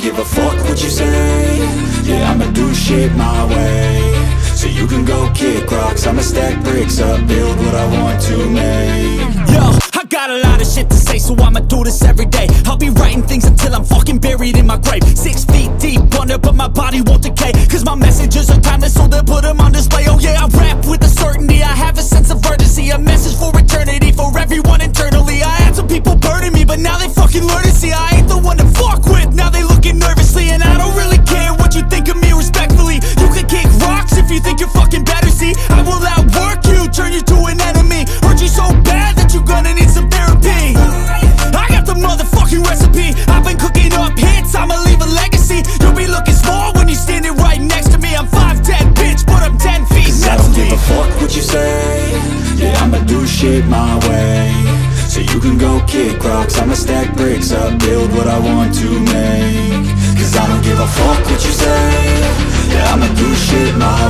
give a fuck what you say. Yeah, I'ma do shit my way. So you can go kick rocks, I'ma stack bricks up, build what I want to make. Yo, I got a lot of shit to say, so I'ma do this every day. I'll be writing things until I'm fucking buried in my grave. 6 feet deep under, but my body won't decay, cause my messages are timeless, so they'll put them on display. Oh yeah, I rap with a certainty, I have a sense of urgency, a message for eternity, for everyone internally. I had some people burning me, but now they fucking learn to see I ain't the one to fuck with. Now they looking nervously, and I don't really care what you think of me, respectfully. You can kick rocks if you think you're fucking better, see I will outwork you, turn you to an enemy. Hurt you so bad that you're gonna need some therapy. I got the motherfucking recipe, I've been cooking up hits, I'ma leave a legacy. You'll be looking small when you're standing right next to me. I'm 5'10", bitch, but I'm 10 feet. Cause I don't give a fuck what you say. Yeah, I'ma do shit my way. So you can go kick rocks, I'ma stack bricks up, build what I want to make. Cause I don't give a fuck what you say. Yeah, I'ma do shit my